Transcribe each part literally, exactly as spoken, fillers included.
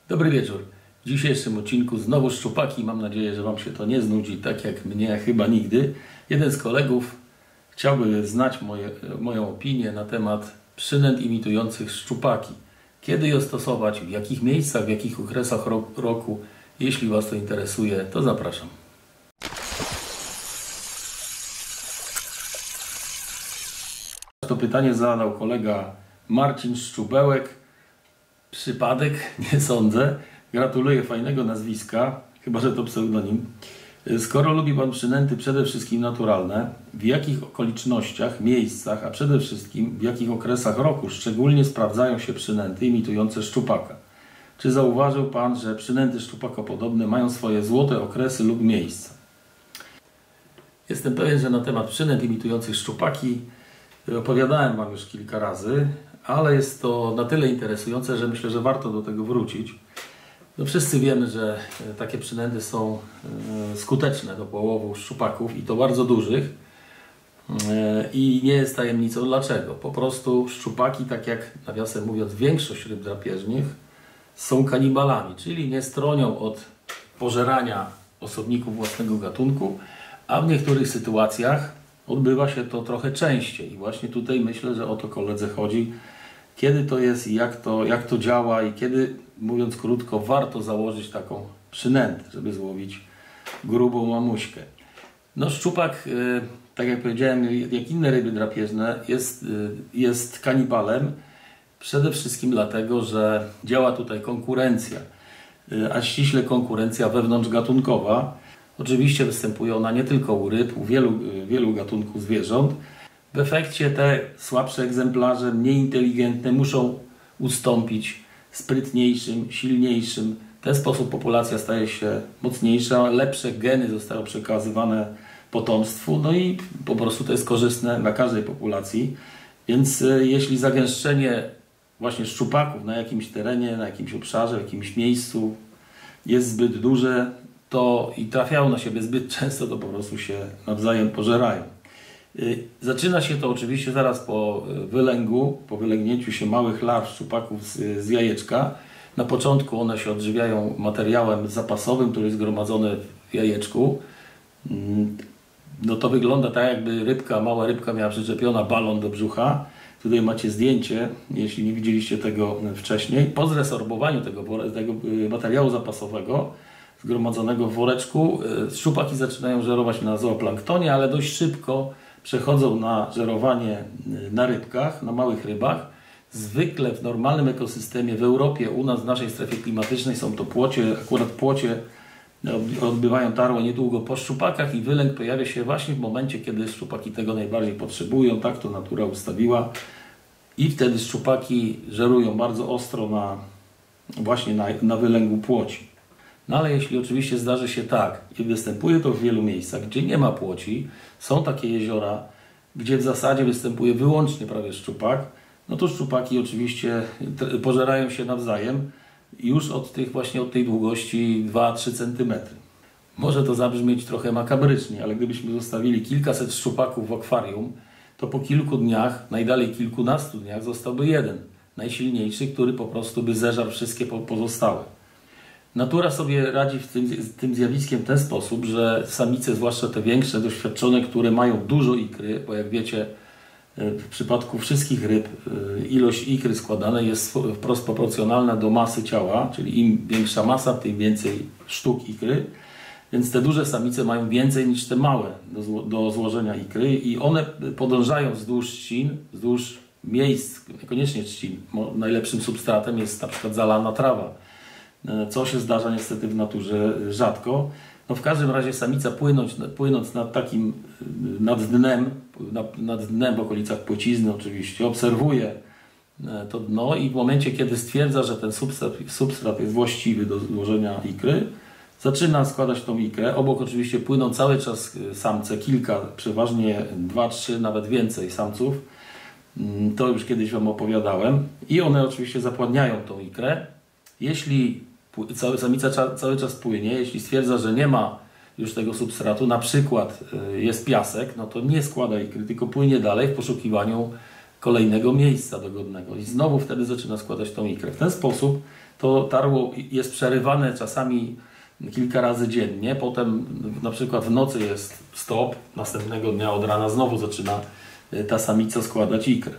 Dobry wieczór. W dzisiejszym odcinku znowu szczupaki. Mam nadzieję, że Wam się to nie znudzi, tak jak mnie chyba nigdy. Jeden z kolegów chciałby znać moje, moją opinię na temat przynęt imitujących szczupaki. Kiedy je stosować, w jakich miejscach, w jakich okresach roku. Jeśli Was to interesuje, to zapraszam. To pytanie zadał kolega Marcin Szczubełek. Przypadek? Nie sądzę. Gratuluję fajnego nazwiska, chyba że to pseudonim. Skoro lubi Pan przynęty przede wszystkim naturalne, w jakich okolicznościach, miejscach, a przede wszystkim w jakich okresach roku szczególnie sprawdzają się przynęty imitujące szczupaka? Czy zauważył Pan, że przynęty szczupakopodobne mają swoje złote okresy lub miejsca? Jestem pewien, że na temat przynęt imitujących szczupaki opowiadałem Wam już kilka razy, ale jest to na tyle interesujące, że myślę, że warto do tego wrócić. No wszyscy wiemy, że takie przynęty są skuteczne do połowu szczupaków i to bardzo dużych. I nie jest tajemnicą dlaczego. Po prostu szczupaki, tak jak nawiasem mówiąc większość ryb drapieżnych, są kanibalami, czyli nie stronią od pożerania osobników własnego gatunku, a w niektórych sytuacjach odbywa się to trochę częściej. I właśnie tutaj myślę, że o to koledze chodzi. Kiedy to jest i jak to, jak to działa i kiedy, mówiąc krótko, warto założyć taką przynętę, żeby złowić grubą mamuśkę. No szczupak, tak jak powiedziałem, jak inne ryby drapieżne, jest, jest kanibalem przede wszystkim dlatego, że działa tutaj konkurencja, a ściśle konkurencja wewnątrzgatunkowa. Oczywiście występuje ona nie tylko u ryb, u wielu, wielu gatunków zwierząt. W efekcie te słabsze egzemplarze, mniej inteligentne, muszą ustąpić sprytniejszym, silniejszym. W ten sposób populacja staje się mocniejsza, lepsze geny zostają przekazywane potomstwu, no i po prostu to jest korzystne dla każdej populacji. Więc jeśli zagęszczenie właśnie szczupaków na jakimś terenie, na jakimś obszarze, w jakimś miejscu jest zbyt duże, to i trafiają na siebie zbyt często, to po prostu się nawzajem pożerają. Zaczyna się to oczywiście zaraz po wylęgu, po wylęgnięciu się małych larw szczupaków z, z jajeczka. Na początku one się odżywiają materiałem zapasowym, który jest zgromadzony w jajeczku. No to wygląda tak, jakby rybka, mała rybka miała przyczepiona balon do brzucha. Tutaj macie zdjęcie, jeśli nie widzieliście tego wcześniej. Po zresorbowaniu tego, tego materiału zapasowego zgromadzonego w woreczku, szczupaki zaczynają żerować na zooplanktonie, ale dość szybko przechodzą na żerowanie na rybkach, na małych rybach. Zwykle w normalnym ekosystemie w Europie, u nas w naszej strefie klimatycznej są to płocie, akurat płocie odbywają tarło niedługo po szczupakach i wylęk pojawia się właśnie w momencie, kiedy szczupaki tego najbardziej potrzebują, tak to natura ustawiła i wtedy szczupaki żerują bardzo ostro na, właśnie na, na wylęgu płoci. No ale jeśli oczywiście zdarzy się tak i występuje to w wielu miejscach, gdzie nie ma płoci, są takie jeziora, gdzie w zasadzie występuje wyłącznie prawie szczupak, no to szczupaki oczywiście pożerają się nawzajem już od tych właśnie od tej długości dwa do trzech centymetrów. Może to zabrzmieć trochę makabrycznie, ale gdybyśmy zostawili kilkaset szczupaków w akwarium, to po kilku dniach, najdalej kilkunastu dniach zostałby jeden, najsilniejszy, który po prostu by zeżarł wszystkie pozostałe. Natura sobie radzi w tym, z tym zjawiskiem w ten sposób, że samice, zwłaszcza te większe, doświadczone, które mają dużo ikry, bo jak wiecie, w przypadku wszystkich ryb ilość ikry składanej jest wprost proporcjonalna do masy ciała, czyli im większa masa, tym więcej sztuk ikry, więc te duże samice mają więcej niż te małe do, do złożenia ikry i one podążają wzdłuż trzcin, wzdłuż miejsc, niekoniecznie trzcin. Najlepszym substratem jest na przykład zalana trawa, co się zdarza niestety w naturze rzadko. No w każdym razie samica płynąć, płynąc nad takim, nad dnem, nad, nad dnem w okolicach płcizny oczywiście, obserwuje to dno i w momencie, kiedy stwierdza, że ten substrat, substrat jest właściwy do złożenia ikry, zaczyna składać tą ikrę. Obok oczywiście płyną cały czas samce, kilka, przeważnie dwa, trzy, nawet więcej samców. To już kiedyś Wam opowiadałem. I one oczywiście zapładniają tą ikrę. Jeśli samica cały czas płynie, jeśli stwierdza, że nie ma już tego substratu, na przykład jest piasek, no to nie składa ikry, tylko płynie dalej w poszukiwaniu kolejnego miejsca dogodnego i znowu wtedy zaczyna składać tą ikrę. W ten sposób to tarło jest przerywane czasami kilka razy dziennie, potem na przykład w nocy jest stop, następnego dnia od rana znowu zaczyna ta samica składać ikrę.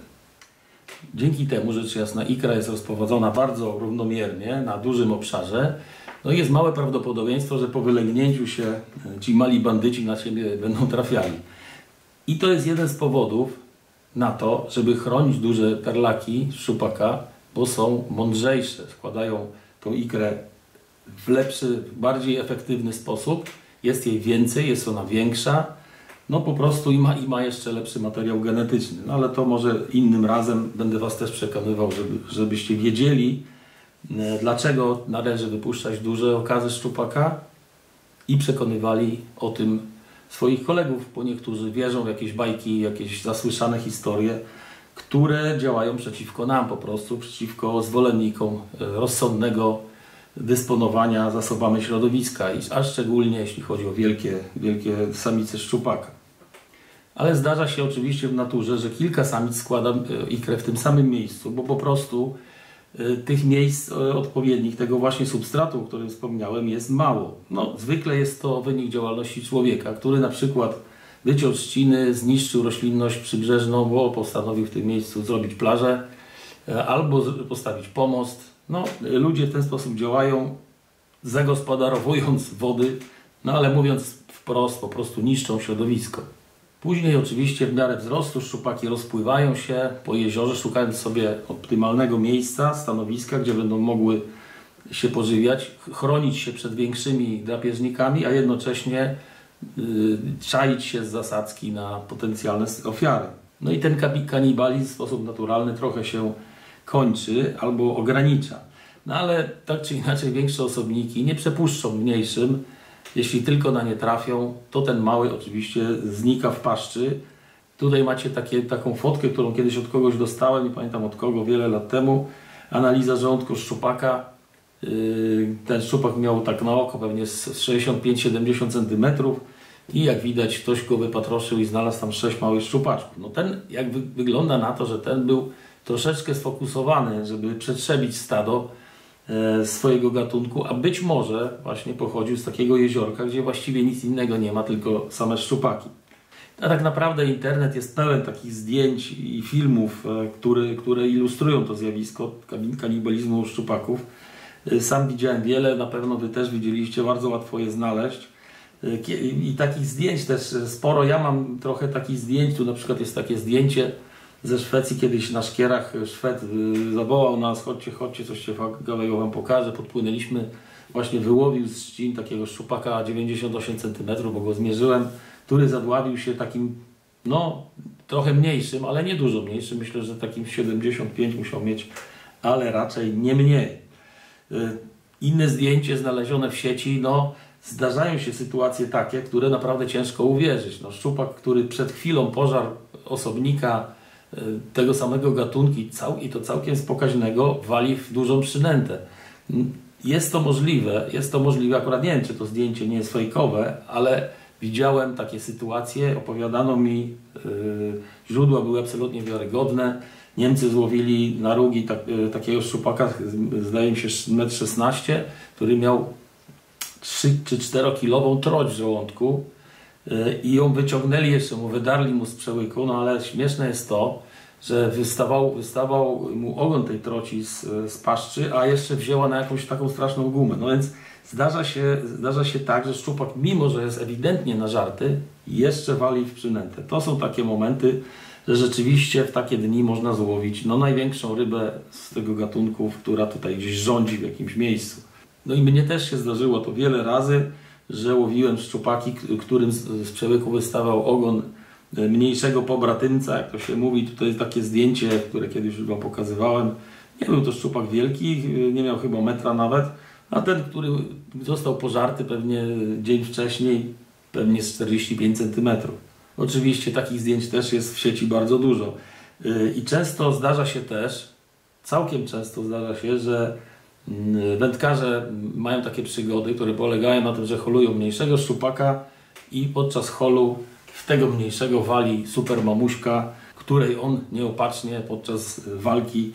Dzięki temu, rzecz jasna, ikra jest rozprowadzona bardzo równomiernie na dużym obszarze, no i jest małe prawdopodobieństwo, że po wylęgnięciu się ci mali bandyci na siebie będą trafiali. I to jest jeden z powodów na to, żeby chronić duże perlaki szczupaka, bo są mądrzejsze, składają tą ikrę w lepszy, bardziej efektywny sposób, jest jej więcej, jest ona większa, no po prostu i ma, i ma jeszcze lepszy materiał genetyczny. No ale to może innym razem będę Was też przekonywał, żeby, żebyście wiedzieli, e, dlaczego należy wypuszczać duże okazy szczupaka i przekonywali o tym swoich kolegów, bo niektórzy wierzą w jakieś bajki, jakieś zasłyszane historie, które działają przeciwko nam po prostu, przeciwko zwolennikom rozsądnego dysponowania zasobami środowiska, a szczególnie jeśli chodzi o wielkie, wielkie samice szczupaka. Ale zdarza się oczywiście w naturze, że kilka samic składa ikrę w tym samym miejscu, bo po prostu tych miejsc odpowiednich, tego właśnie substratu, o którym wspomniałem, jest mało. No, zwykle jest to wynik działalności człowieka, który na przykład wyciął trzciny, zniszczył roślinność przybrzeżną, bo postanowił w tym miejscu zrobić plażę albo postawić pomost. No, ludzie w ten sposób działają, zagospodarowując wody, no ale mówiąc wprost, po prostu niszczą środowisko. Później oczywiście w miarę wzrostu szczupaki rozpływają się po jeziorze, szukając sobie optymalnego miejsca, stanowiska, gdzie będą mogły się pożywiać, chronić się przed większymi drapieżnikami, a jednocześnie yy, czaić się z zasadzki na potencjalne ofiary. No i ten kanibalizm w sposób naturalny trochę się kończy albo ogranicza. No ale tak czy inaczej większe osobniki nie przepuszczą mniejszym. Jeśli tylko na nie trafią, to ten mały oczywiście znika w paszczy. Tutaj macie takie, taką fotkę, którą kiedyś od kogoś dostałem, nie pamiętam od kogo, wiele lat temu. Analiza żołądku szczupaka. Ten szczupak miał tak na oko pewnie z sześćdziesiąt pięć do siedemdziesięciu centymetrów i jak widać ktoś go wypatroszył i znalazł tam sześć małych szczupaczków. No ten jak wy wygląda na to, że ten był troszeczkę sfokusowany, żeby przetrzebić stado e, swojego gatunku, a być może właśnie pochodził z takiego jeziorka, gdzie właściwie nic innego nie ma, tylko same szczupaki. A tak naprawdę internet jest pełen takich zdjęć i filmów, e, które, które ilustrują to zjawisko kanibalizmu szczupaków. E, sam widziałem wiele, na pewno Wy też widzieliście, bardzo łatwo je znaleźć. E, I takich zdjęć też sporo. Ja mam trochę takich zdjęć, tu na przykład jest takie zdjęcie ze Szwecji, kiedyś na szkierach Szwed zawołał nas, chodźcie, chodźcie, coś ciekawego Wam pokażę. Podpłynęliśmy, właśnie wyłowił z trzcin takiego szczupaka dziewięćdziesiąt osiem centymetrów, bo go zmierzyłem, który zadławił się takim, no, trochę mniejszym, ale nie dużo mniejszym. Myślę, że takim siedemdziesiąt pięć musiał mieć, ale raczej nie mniej. Inne zdjęcie znalezione w sieci, no, zdarzają się sytuacje takie, które naprawdę ciężko uwierzyć. No, szczupak, który przed chwilą pożarł osobnika tego samego gatunku i to całkiem spokaźnego, wali w dużą przynętę. Jest to możliwe, jest to możliwe, akurat nie wiem, czy to zdjęcie nie jest fejkowe, ale widziałem takie sytuacje, opowiadano mi, yy, źródła były absolutnie wiarygodne. Niemcy złowili na rugi tak, yy, takiego szczupaka, zdaje mi się metr szesnaście, który miał trzy czy czterokilową troć w żołądku. I ją wyciągnęli jeszcze, mu wydarli mu z przełyku, no ale śmieszne jest to, że wystawał, wystawał mu ogon tej troci z, z paszczy, a jeszcze wzięła na jakąś taką straszną gumę. No więc zdarza się, zdarza się tak, że szczupak, mimo że jest ewidentnie nażarty, jeszcze wali w przynętę. To są takie momenty, że rzeczywiście w takie dni można złowić no, największą rybę z tego gatunku, która tutaj gdzieś rządzi w jakimś miejscu. No i mnie też się zdarzyło to wiele razy, że łowiłem szczupaki, którym z przełyku wystawał ogon mniejszego pobratymca, jak to się mówi. Tutaj jest takie zdjęcie, które kiedyś już Wam pokazywałem. Nie był to szczupak wielki, nie miał chyba metra nawet, a ten, który został pożarty pewnie dzień wcześniej, pewnie z czterdzieści pięć centymetrów. Oczywiście takich zdjęć też jest w sieci bardzo dużo. I często zdarza się też, całkiem często zdarza się, że wędkarze mają takie przygody, które polegają na tym, że holują mniejszego szczupaka i podczas holu w tego mniejszego wali super mamuśka, której on nieopatrznie podczas walki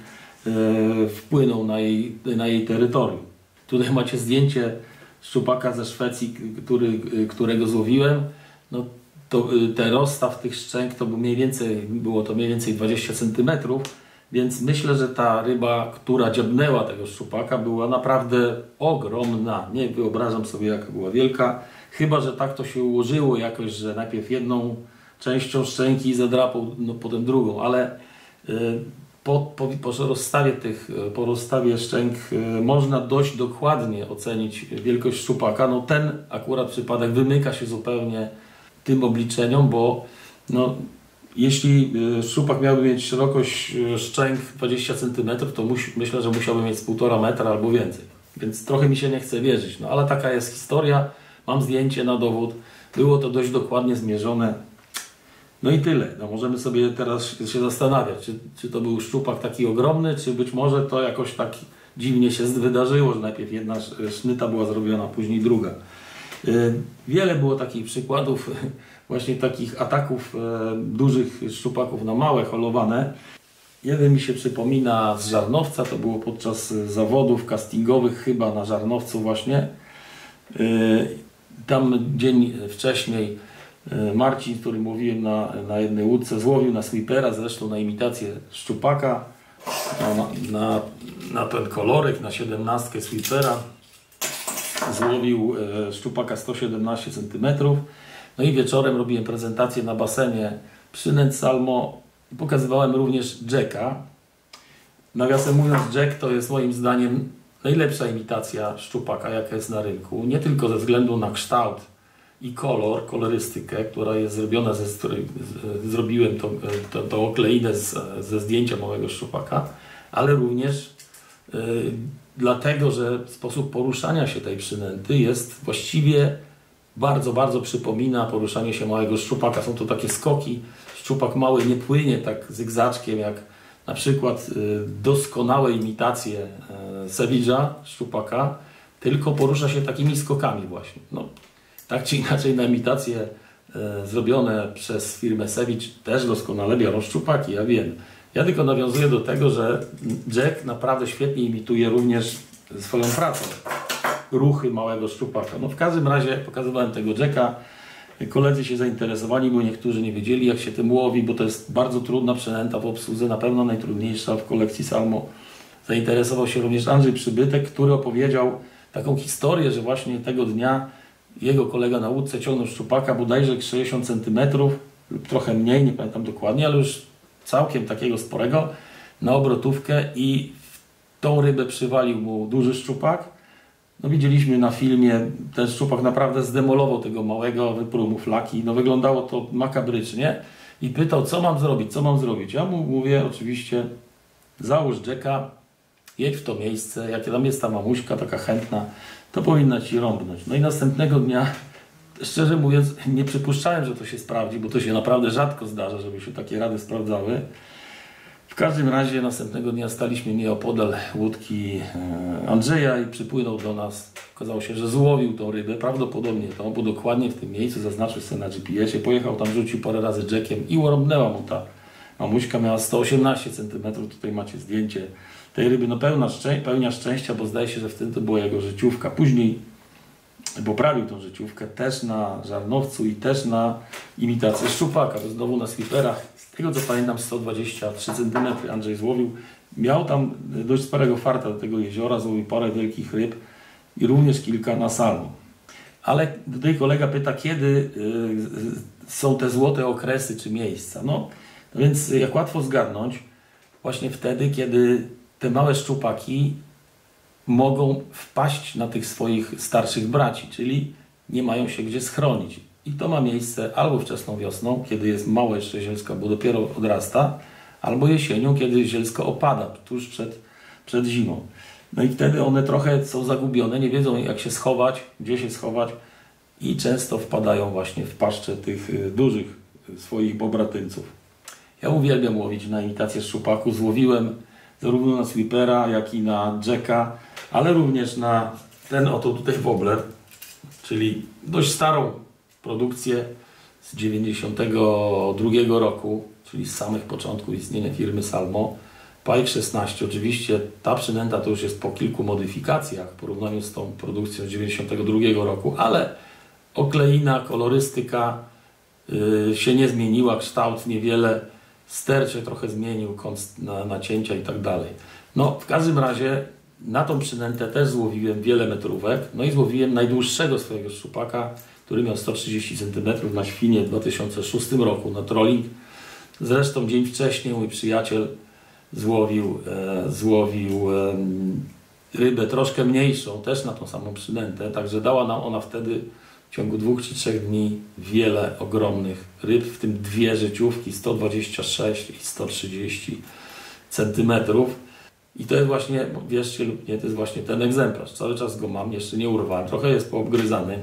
e, wpłynął na jej, na jej terytorium. Tutaj macie zdjęcie szczupaka ze Szwecji, który, którego złowiłem. No, to, ten rozstaw tych szczęk to był mniej więcej, było to mniej więcej dwadzieścia centymetrów, więc myślę, że ta ryba, która dziabnęła tego szczupaka, była naprawdę ogromna. Nie wyobrażam sobie, jaka była wielka. Chyba że tak to się ułożyło jakoś, że najpierw jedną częścią szczęki zadrapał, no potem drugą, ale y, po, po, po rozstawie tych, po rozstawie szczęk y, można dość dokładnie ocenić wielkość szczupaka. No ten akurat przypadek wymyka się zupełnie tym obliczeniom, bo no, jeśli y, szczupak miałby mieć szerokość y, szczęk dwadzieścia centymetrów, to musi, myślę, że musiałby mieć z półtora metra albo więcej. Więc trochę mi się nie chce wierzyć, no ale taka jest historia. Mam zdjęcie na dowód. Było to dość dokładnie zmierzone. No i tyle. No możemy sobie teraz się zastanawiać, czy, czy to był szczupak taki ogromny, czy być może to jakoś tak dziwnie się wydarzyło, że najpierw jedna sznyta była zrobiona, później druga. Wiele było takich przykładów właśnie takich ataków dużych szczupaków na małe, holowane. Jeden mi się przypomina z Żarnowca, to było podczas zawodów castingowych chyba na Żarnowcu właśnie. Tam dzień wcześniej Marcin, z którym mówiłem na, na jednej łódce, złowił na sweepera, zresztą na imitację szczupaka, na, na, na ten kolorek, na siedemnastkę sweepera. Złowił e, szczupaka sto siedemnaście centymetrów. No i wieczorem robiłem prezentację na basenie przynęt salmo. Pokazywałem również jacka. Nawiasem mówiąc, jack to jest moim zdaniem najlepsza imitacja szczupaka, jaka jest na rynku. Nie tylko ze względu na kształt i kolor, kolorystykę, która jest zrobiona, ze, z której z, zrobiłem tą to, to okleinę z, ze zdjęcia małego szczupaka, ale również y, dlatego, że sposób poruszania się tej przynęty jest właściwie bardzo, bardzo przypomina poruszanie się małego szczupaka. Są to takie skoki. Szczupak mały nie płynie tak zygzaczkiem jak na przykład y, doskonałe imitacje y, Savage'a, szczupaka, tylko porusza się takimi skokami właśnie. No, tak czy inaczej na imitacje y, zrobione przez firmę Savage też doskonale biorą szczupaki, ja wiem. Ja tylko nawiązuję do tego, że Jack naprawdę świetnie imituje również swoją pracą ruchy małego szczupaka. No w każdym razie pokazywałem tego Jacka. Koledzy się zainteresowali, bo niektórzy nie wiedzieli, jak się tym łowi, bo to jest bardzo trudna przynęta w obsłudze, na pewno najtrudniejsza w kolekcji salmo. Zainteresował się również Andrzej Przybytek, który opowiedział taką historię, że właśnie tego dnia jego kolega na łódce ciągnął szczupaka bodajże sześćdziesiąt centymetrów lub trochę mniej, nie pamiętam dokładnie, ale już całkiem takiego sporego, na obrotówkę i w tą rybę przywalił mu duży szczupak. No widzieliśmy na filmie, ten szczupak naprawdę zdemolował tego małego, wypruł mu flaki. No wyglądało to makabrycznie i pytał, co mam zrobić, co mam zrobić. Ja mu mówię oczywiście, załóż Jacka, jedź w to miejsce, jak tam jest ta mamuśka taka chętna, to powinna ci rąbnąć. No i następnego dnia, szczerze mówiąc, nie przypuszczałem, że to się sprawdzi, bo to się naprawdę rzadko zdarza, żeby się takie rady sprawdzały. W każdym razie następnego dnia staliśmy nieopodal łódki Andrzeja i przypłynął do nas. Okazało się, że złowił tą rybę, prawdopodobnie tą, bo dokładnie w tym miejscu, zaznaczył sobie na G P S ie, pojechał tam, rzucił parę razy jackiem i urąbnęła mu ta mamuśka, miała sto osiemnaście centymetrów, tutaj macie zdjęcie tej ryby, no pełna szczę pełnia szczęścia, bo zdaje się, że wtedy to była jego życiówka. Później poprawił tą życiówkę też na Żarnowcu i też na imitację szczupaka, to znowu na sweeperach. Z tego co pamiętam sto dwadzieścia trzy centymetry Andrzej złowił. Miał tam dość sporego farta do tego jeziora, złowił parę wielkich ryb i również kilka na salmo. Ale tutaj kolega pyta, kiedy y, są te złote okresy czy miejsca. No, no więc jak łatwo zgadnąć, właśnie wtedy, kiedy te małe szczupaki mogą wpaść na tych swoich starszych braci, czyli nie mają się gdzie schronić. I to ma miejsce albo wczesną wiosną, kiedy jest małe jeszcze zielsko, bo dopiero odrasta, albo jesienią, kiedy zielsko opada, tuż przed, przed zimą. No i wtedy one trochę są zagubione, nie wiedzą jak się schować, gdzie się schować i często wpadają właśnie w paszczę tych dużych swoich bobratyńców. Ja uwielbiam łowić na imitację szczupaku, złowiłem zarówno na sweepera, jak i na jacka, ale również na ten oto tutaj wobbler, czyli dość starą produkcję z dziewięćdziesiątego drugiego roku, czyli z samych początków istnienia firmy Salmo. Pike szesnaście, oczywiście ta przynęta to już jest po kilku modyfikacjach w porównaniu z tą produkcją z dziewięćdziesiątego drugiego roku, ale okleina, kolorystyka yy, się nie zmieniła, kształt niewiele, ster się trochę zmienił, kąt na, nacięcia i tak dalej. No w każdym razie na tą przynętę też złowiłem wiele metrówek, no i złowiłem najdłuższego swojego szczupaka, który miał sto trzydzieści centymetrów na Świnie w dwa tysiące szóstym roku na trolling. Zresztą dzień wcześniej mój przyjaciel złowił, e, złowił e, rybę troszkę mniejszą, też na tą samą przynętę, także dała nam ona wtedy w ciągu dwóch czy trzech dni wiele ogromnych ryb, w tym dwie życiówki sto dwadzieścia sześć i sto trzydzieści centymetrów. I to jest właśnie, wierzcie lub nie, to jest właśnie ten egzemplarz. Cały czas go mam, jeszcze nie urwałem, trochę jest poobgryzany,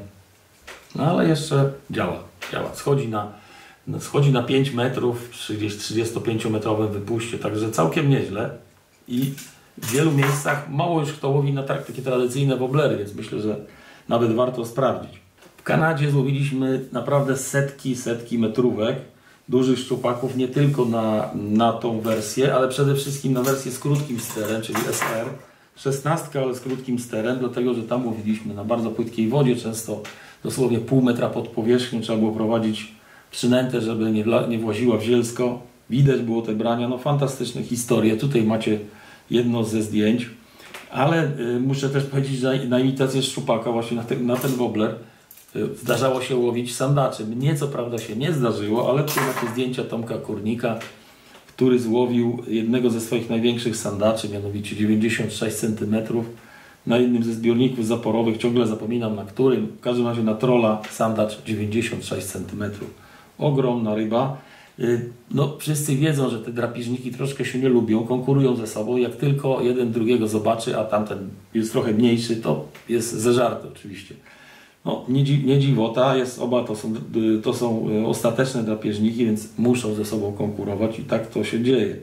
no ale jeszcze działa, działa. Schodzi na, schodzi na pięć metrów przy gdzieś trzydziestopięciometrowym wypuście, także całkiem nieźle. I w wielu miejscach mało już kto łowi na takie tradycyjne woblery, więc myślę, że nawet warto sprawdzić. W Kanadzie złowiliśmy naprawdę setki, setki metrówek dużych szczupaków, nie tylko na, na tą wersję, ale przede wszystkim na wersję z krótkim sterem, czyli S R. szesnastka, ale z krótkim sterem, dlatego że tam łowiliśmy na bardzo płytkiej wodzie, często dosłownie pół metra pod powierzchnią, trzeba było prowadzić przynętę, żeby nie, wla, nie właziła w zielsko. Widać było te brania, no fantastyczne historie. Tutaj macie jedno ze zdjęć, ale y, muszę też powiedzieć, że na imitację szczupaka, właśnie na, te, na ten wobbler, zdarzało się łowić sandaczy. Mnie co prawda się nie zdarzyło, ale tu macie zdjęcia Tomka Kurnika, który złowił jednego ze swoich największych sandaczy, mianowicie dziewięćdziesiąt sześć centymetrów na jednym ze zbiorników zaporowych, ciągle zapominam na którym, w każdym razie na trola sandacz dziewięćdziesiąt sześć centymetrów. Ogromna ryba. No, wszyscy wiedzą, że te drapieżniki troszkę się nie lubią, konkurują ze sobą. Jak tylko jeden drugiego zobaczy, a tamten jest trochę mniejszy, to jest zeżarty oczywiście. No, nie, nie dziwota, jest, oba to są, to są ostateczne drapieżniki, więc muszą ze sobą konkurować i tak to się dzieje.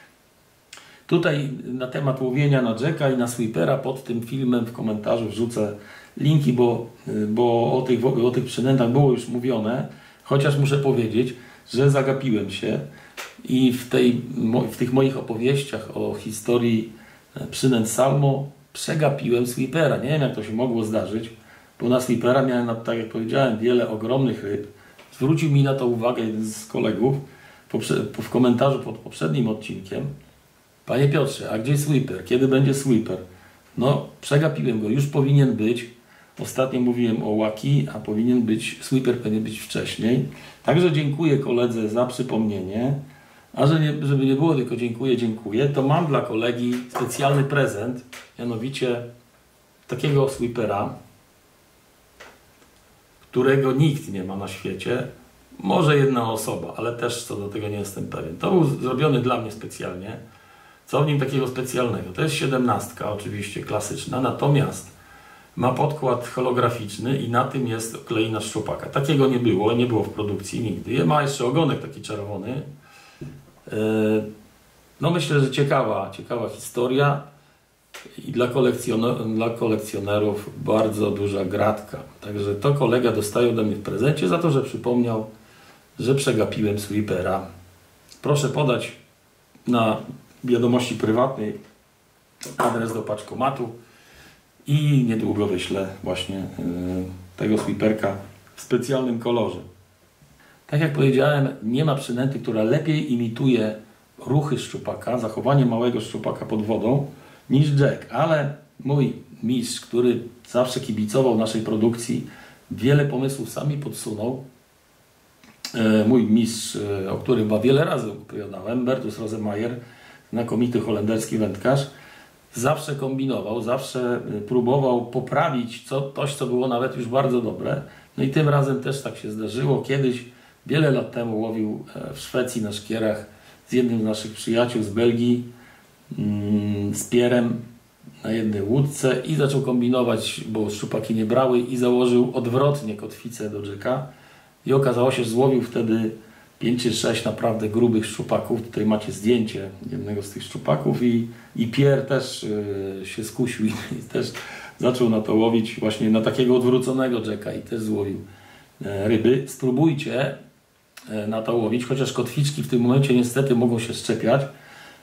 Tutaj na temat łowienia na jacka i na sweepera pod tym filmem w komentarzu wrzucę linki, bo, bo o, tych, o tych przynętach było już mówione, chociaż muszę powiedzieć, że zagapiłem się i w, tej, w tych moich opowieściach o historii przynęt Salmo przegapiłem sweepera. Nie wiem, jak to się mogło zdarzyć, bo na sweepera miałem, tak jak powiedziałem, wiele ogromnych ryb. Zwrócił mi na to uwagę jeden z kolegów w komentarzu pod poprzednim odcinkiem. Panie Piotrze, a gdzie sweeper? Kiedy będzie sweeper? No, przegapiłem go, już powinien być. Ostatnio mówiłem o łaki, a powinien być, sweeper powinien być wcześniej. Także dziękuję koledze za przypomnienie. A że nie, żeby nie było tylko dziękuję, dziękuję, to mam dla kolegi specjalny prezent, mianowicie takiego sweepera, którego nikt nie ma na świecie. Może jedna osoba, ale też co do tego nie jestem pewien. To był zrobiony dla mnie specjalnie. Co w nim takiego specjalnego? To jest siedemnastka, oczywiście klasyczna, natomiast ma podkład holograficzny i na tym jest okleina szczupaka. Takiego nie było, nie było w produkcji nigdy. Ma jeszcze ogonek taki czerwony. No myślę, że ciekawa, ciekawa historia i dla, kolekcjoner dla kolekcjonerów bardzo duża gratka. Także to kolega dostaje ode mnie w prezencie za to, że przypomniał, że przegapiłem sweepera. Proszę podać na wiadomości prywatnej adres do paczkomatu i niedługo wyślę właśnie yy, tego sweeperka w specjalnym kolorze. Tak jak powiedziałem, nie ma przynęty, która lepiej imituje ruchy szczupaka, zachowanie małego szczupaka pod wodą niż jack, ale mój mistrz, który zawsze kibicował naszej produkcji, wiele pomysłów sami podsunął. Yy, mój mistrz, yy, o którym chyba wiele razy opowiadałem, Bertus Rosemeyer, znakomity holenderski wędkarz, zawsze kombinował, zawsze próbował poprawić co, coś, co było nawet już bardzo dobre. No i tym razem też tak się zdarzyło. Kiedyś, wiele lat temu łowił w Szwecji na szkierach z jednym z naszych przyjaciół z Belgii, z Pierrem na jednej łódce i zaczął kombinować, bo szczupaki nie brały i założył odwrotnie kotwicę do jacka i okazało się, że złowił wtedy pięć czy sześć naprawdę grubych szczupaków. Tutaj macie zdjęcie jednego z tych szczupaków i, i Pierre też yy, się skusił i też zaczął na to łowić właśnie na takiego odwróconego jacka i też złowił yy, ryby. Spróbujcie yy, na to łowić, chociaż kotwiczki w tym momencie niestety mogą się szczepiać,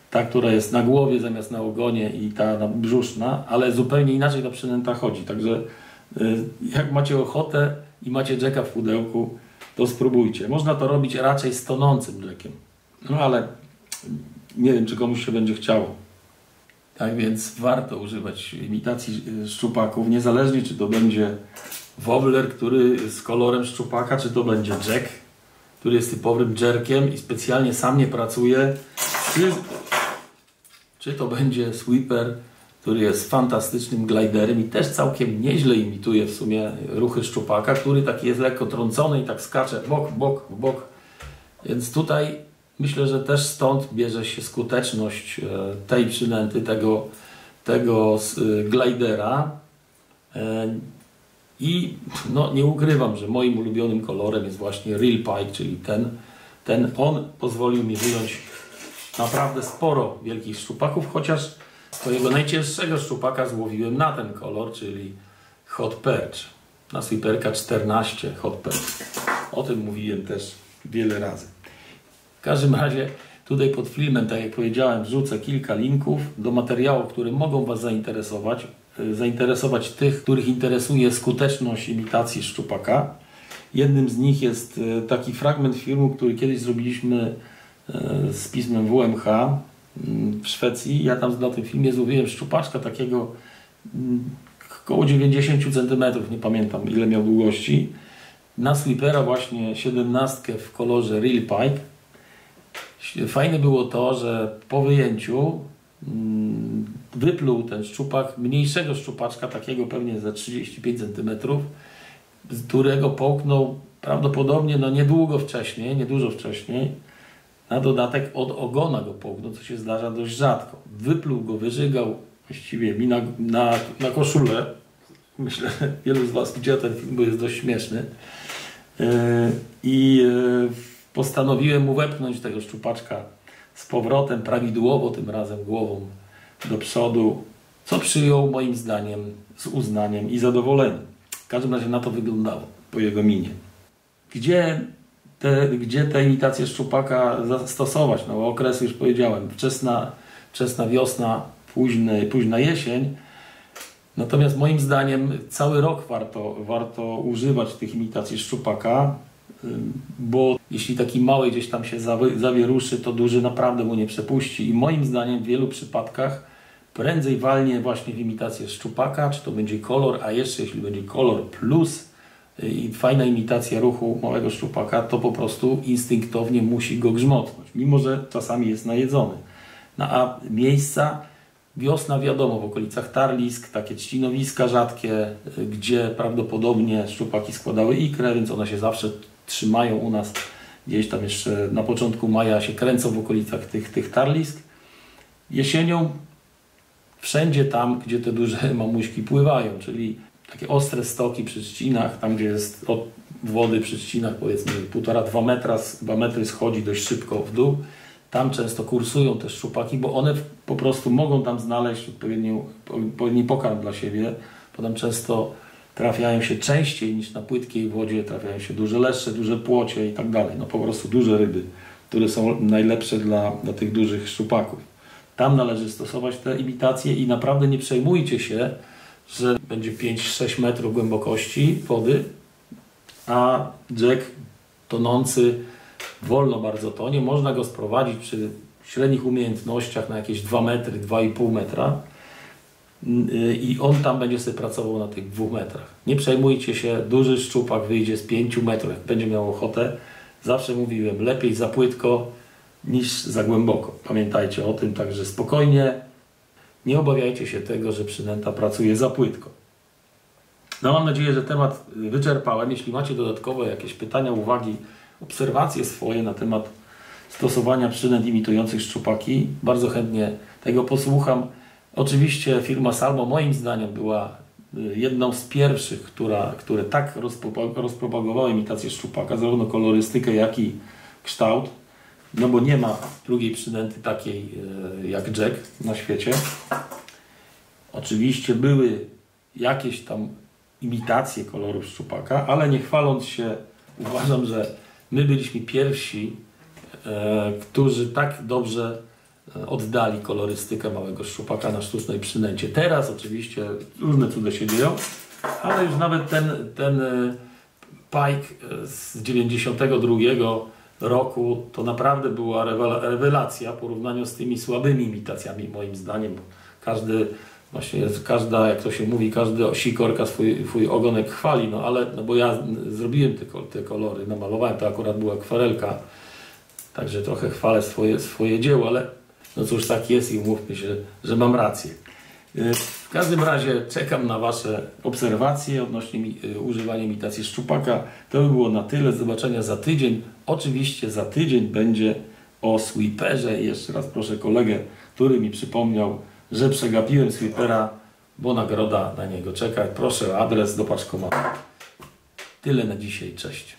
ta, która jest na głowie zamiast na ogonie i ta na brzuszna, ale zupełnie inaczej ta przynęta chodzi. Także jak macie ochotę i macie jacka w pudełku, to spróbujcie. Można to robić raczej z tonącym jackiem. No ale nie wiem, czy komuś się będzie chciało. Tak więc warto używać imitacji szczupaków, niezależnie czy to będzie wobbler, który z kolorem szczupaka, czy to będzie jack, który jest typowym jerkiem i specjalnie sam nie pracuje, czy, czy to będzie sweeper, który jest fantastycznym gliderem i też całkiem nieźle imituje w sumie ruchy szczupaka, który taki jest lekko trącony i tak skacze w bok, w bok, w bok. Więc tutaj myślę, że też stąd bierze się skuteczność tej przynęty, tego, tego glidera. I no, nie ukrywam, że moim ulubionym kolorem jest właśnie Real Pike, czyli ten, ten. On pozwolił mi wyjąć naprawdę sporo wielkich szczupaków, chociaż swojego najcięższego szczupaka złowiłem na ten kolor, czyli Hot Perch. Na sweeperka czternaście Hot Perch. O tym mówiłem też wiele razy. W każdym razie tutaj pod filmem, tak jak powiedziałem, wrzucę kilka linków do materiałów, które mogą Was zainteresować. Zainteresować tych, których interesuje skuteczność imitacji szczupaka. Jednym z nich jest taki fragment filmu, który kiedyś zrobiliśmy z pismem W M H w Szwecji. Ja tam na tym filmie złowiłem szczupaczka takiego około dziewięćdziesiąt centymetrów, nie pamiętam ile miał długości, na sweepera właśnie siedemnastkę w kolorze Real Pike. Fajne było to, że po wyjęciu wypluł ten szczupak mniejszego szczupaczka, takiego pewnie za trzydzieści pięć centymetrów, z którego połknął prawdopodobnie no niedługo wcześniej, niedużo wcześniej. Na dodatek od ogona go połknął, co się zdarza dość rzadko. Wypluł go, wyżygał właściwie mi na, na, na koszulę. Myślę, że wielu z Was widział ten film, bo jest dość śmieszny. Yy, I yy, postanowiłem mu wepchnąć tego szczupaczka z powrotem, prawidłowo tym razem głową do przodu, co przyjął moim zdaniem z uznaniem i zadowoleniem. W każdym razie na to wyglądało po jego minie. Gdzie te, gdzie te imitacje szczupaka zastosować? No okres już powiedziałem, wczesna, wczesna wiosna, późny, późna jesień. Natomiast moim zdaniem cały rok warto, warto używać tych imitacji szczupaka, bo jeśli taki mały gdzieś tam się zawieruszy, to duży naprawdę mu nie przepuści. I moim zdaniem w wielu przypadkach prędzej walnie właśnie w imitację szczupaka, czy to będzie kolor, a jeszcze jeśli będzie kolor plus i fajna imitacja ruchu małego szczupaka, to po prostu instynktownie musi go grzmotnąć, mimo że czasami jest najedzony. No a miejsca, wiosna wiadomo, w okolicach tarlisk, takie trzcinowiska rzadkie, gdzie prawdopodobnie szczupaki składały ikrę, więc one się zawsze trzymają u nas gdzieś tam jeszcze na początku maja, się kręcą w okolicach tych, tych tarlisk. Jesienią wszędzie tam, gdzie te duże mamuśki pływają, czyli takie ostre stoki przy trzcinach, tam gdzie jest od wody przy trzcinach powiedzmy półtora do dwóch metra, dwa metry schodzi dość szybko w dół. Tam często kursują te szczupaki, bo one po prostu mogą tam znaleźć odpowiedni pokarm dla siebie. Potem często trafiają się częściej niż na płytkiej wodzie, trafiają się duże leszcze, duże płocie i tak dalej. No po prostu duże ryby, które są najlepsze dla, dla tych dużych szczupaków. Tam należy stosować te imitacje i naprawdę nie przejmujcie się, że będzie pięć sześć metrów głębokości wody, a jack tonący wolno bardzo tonie. Można go sprowadzić przy średnich umiejętnościach na jakieś dwa metry, dwa i pół metra i on tam będzie sobie pracował na tych dwóch metrach. Nie przejmujcie się, duży szczupak wyjdzie z pięciu metrów, jak będzie miał ochotę. Zawsze mówiłem, lepiej za płytko niż za głęboko. Pamiętajcie o tym, także spokojnie. Nie obawiajcie się tego, że przynęta pracuje za płytko. No mam nadzieję, że temat wyczerpałem. Jeśli macie dodatkowe jakieś pytania, uwagi, obserwacje swoje na temat stosowania przynęt imitujących szczupaki, bardzo chętnie tego posłucham. Oczywiście firma Salmo moim zdaniem była jedną z pierwszych, która, które tak rozpropagowały imitację szczupaka, zarówno kolorystykę, jak i kształt. No bo nie ma drugiej przynęty takiej jak jack na świecie. Oczywiście były jakieś tam imitacje kolorów szczupaka, ale nie chwaląc się, uważam, że my byliśmy pierwsi, e, którzy tak dobrze oddali kolorystykę małego szczupaka na sztucznej przynęcie. Teraz oczywiście różne cuda się dzieją, ale już nawet ten, ten Pike z dziewięćdziesiątego drugiego roku to naprawdę była rewelacja w porównaniu z tymi słabymi imitacjami moim zdaniem. Każdy, właśnie każda, jak to się mówi, każdy sikorka swój, swój ogonek chwali, no ale, no bo ja zrobiłem te, te kolory, namalowałem, to akurat była akwarelka, także trochę chwalę swoje, swoje dzieło, ale no cóż, tak jest i umówmy się, że mam rację. W każdym razie czekam na Wasze obserwacje odnośnie mi, używania imitacji szczupaka. To by było na tyle. Do zobaczenia za tydzień. Oczywiście za tydzień będzie o sweeperze. I jeszcze raz proszę kolegę, który mi przypomniał, że przegapiłem sweepera, bo nagroda na niego czeka. Proszę o adres do paczkomatu. Tyle na dzisiaj. Cześć.